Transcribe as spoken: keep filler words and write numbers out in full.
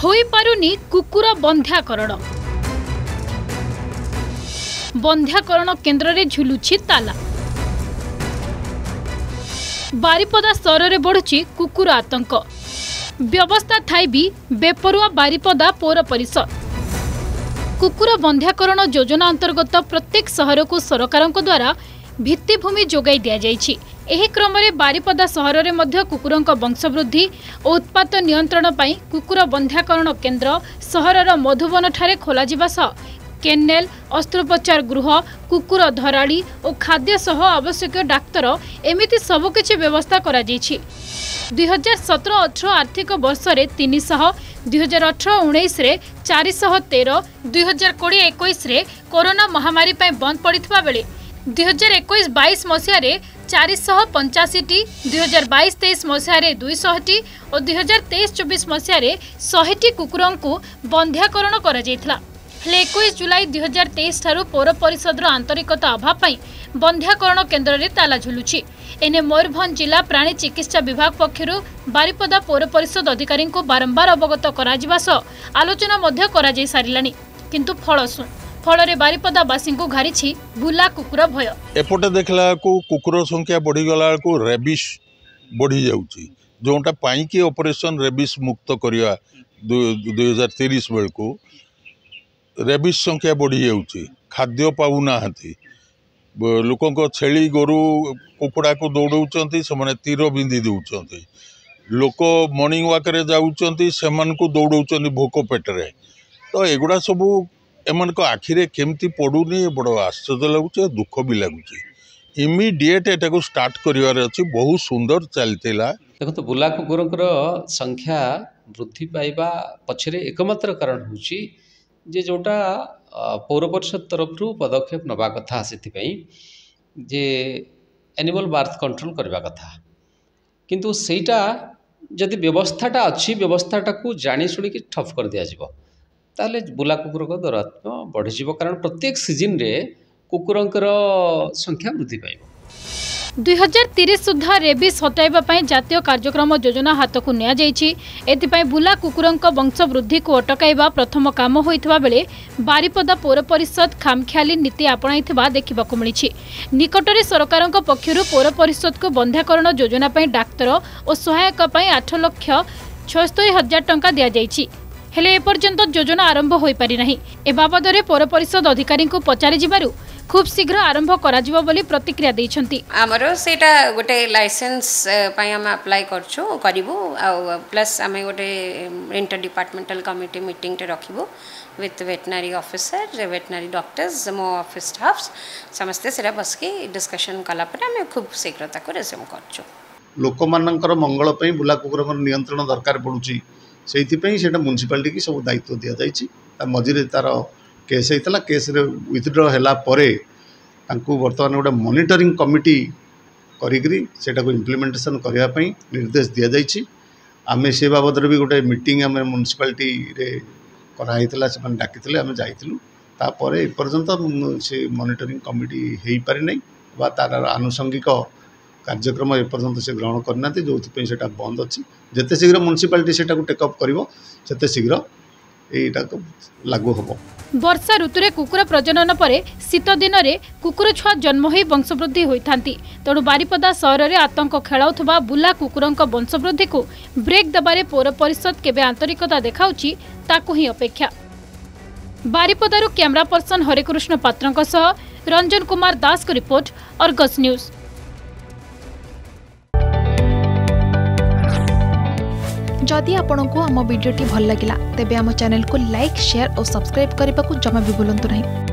होई पारुनी कुकुर बंध्याकरण बंध्याकरण केन्द्र रे झुलुछि ताला। बारिपदा सहर रे बढ़ुछि कुकुर आतंक। व्यवस्था थाई भी बेपरुआ बारिपदा पौर परिषद। कुकुर बंध्याकरण योजना अंतर्गत प्रत्येक सहर को सरकार द्वारा भित्तिभूमि जोगाई दिया जाइछि। एही क्रम में बारिपदा सहर में मध्य कुकुरंक वंशवृद्धि और उत्पात नियंत्रण पाई कुकुर बंध्याकरण केन्द्र सहरर मधुबन ठारे खोलाजिबा सह केनेल, अस्त्रोपचार गृह, कुकुर धराड़ी और खाद्य सह आवश्यक डाक्तर एमिति सबकिछि व्यवस्था करा जाइछि। दुई हजार सतर अठर आर्थिक वर्ष रे तीन सौ, दुई हजार अठर उन्नीस रे चार सौ तेरह, दुई हजार कोड़े इक्कीस रे कोरोना महामारी पाई बंद पड़िथिबा बेले दुई हजार इक्कीस बाईस मसीह रे चार सौ पंचाशी टी, दुई हजार बाईस तेईस मसीह रे दुई सौ टी और दुई हजार तेईस चौबीस मसीह रे सौ टी कुकुरं को बंध्याकरण करा जायथिला। हेले इक्कीस जुलाई दुई हजार तेईस ठारू पौर परिषदर आंतरिकता अभाव पाई बंध्याकरण केन्द्र रे ताला झुलुछि। एने मयूरभंज जिला प्राणी चिकित्सा विभाग पक्षरु बारिपदा पौर परिषद अधिकारी को बारंबार अवगत कराजिबा सह आलोचना मध्य करा जाय सारिलानी, किंतु फलशु फल बारिपदावासी को घारी बुला कुकुर भय। एपटे देखला को कुकुर संख्या बढ़ी गला को रेबिस बढ़ी जाउची, जोटा पाई ऑपरेशन रेबिस मुक्त करिया दुई हजार तीस बेल को रेबिस संख्या बढ़ी जाउची। खाद्य पाऊना लोक छेली गोरु कुकुड़ा को दौड़ौंती से तीर बिंदी दौरान लोक मॉर्निंग वाक जाऊँच से दौड़ौं भोक पेटरे। तो एगुड़ा सबू एमन को आखिरे केमती पड़ूनी बड़ आश्चर्य लगुच, दुख भी लगुच। इमिडिएट एटा को स्टार्ट करिवार अछि। बहुत सुंदर चलतिला। देखो तो बुला कुकुरंकर संख्या वृद्धि पाइबा पछरे एकमात्र कारण होची जे जोटा पौर परिषद तरफ पदक्षेप नबा कथा से जे एनिमल बार्थ कंट्रोल करबा कथा, किंतु सेटा जदि व्यवस्थाटा अच्छी व्यवस्थाटा को जानी शुणी कि ठप कर दिया जिवो ताले बुला कुकुर को दौरात्म्य बढ़ीज। कारण प्रत्येक सीजन रे कुकुरंकर संख्या वृद्धि पाइब। दुई हजार तीस सुधा रेबिस हटाइबा पई जातीय कार्यक्रम योजना हाथ को निया जाइछि। एथिपाई बुला कुकुरंक वंश वृद्धि को अटकाइबा प्रथम काम होइथिबा बेले बारिपदा पौर परिषद खामख्याली नीति आपणाइथिबा देखिबाकू मिलिछि। निकटरे सरकारक पक्षरु पौर परिषद को बंध्याकरण योजना पई डाक्तर और सहायक पई आठ लाख छिहत्तर हजार टंका दिया जाइछि। हेले एपर्यंत योजना आरंभ होई पारि नाही। ए बाबदरे पौर परिषद अधिकारी को पचारि जिबारु खूब शीघ्र आरंभ कराजिबो बोली प्रतिक्रिया दैछंती। हमरो सेटा गोटे लाइसेंस पई हम अप्लाई करछु करिवो आ प्लस हम गोटे इंटर डिपार्टमेंटल कमिटी मीटिंग टे रखिबो with veterinary officer, veterinary doctors, मो ऑफिस स्टाफ्स समस्त सेरा बस के डिस्कशन कला पर हम खूब शीघ्रता को रेज्यूम करछु। लोक मानकर मंगल पई बुला कुकुर नियंत्रण दरकार पड़ुची, सेति पई सेटा म्युनिसिपालिटी की सब दायित्व दिया जाइछि। ता मझिरे तार केस होता केस विथड्र है बर्तमान गोटे मॉनिटरिंग कमिटी करी इम्प्लीमेंटेशन करने निर्देश दि जाइए। आम से बाबद भी गोटे मीटिंग आम म्युनिसिपालिटी रे कराई से डाकी आम जाइलु। तापर एपर्यंत से मॉनिटरिंग कमिटी हो पारि नहीं बा तार आनुषंगिक कार्यक्रम एपर्यंत से ग्रहण करना जो से बंद अच्छी। जिते शीघ्र म्युनिसिपालिटी से टेकअप करते शीघ्र यहीटा लागू हम। वर्षा ऋतु कुकुर प्रजनन परे शीत दिन में कुकुर छुआ जन्म हो वंशवृद्धि होती। तेणु बारिपदा सहर में आतंक खेलाउथबा बुला कुकुरंक वंशवृद्धि को ब्रेक देबारे पौर परिषद केबे आंतरिकता देखाउची ताकू ही अपेक्षा। बारिपदारु कैमरा पर्सन हरिकृष्ण पात्रंक सह रंजन कुमार दास को रिपोर्ट, अर्गस न्यूज। जदि आपंक आम भिडी भल लगा तेब आम चैनल को लाइक, शेयर और सब्सक्राइब करने को जमा भी भूलु नहीं।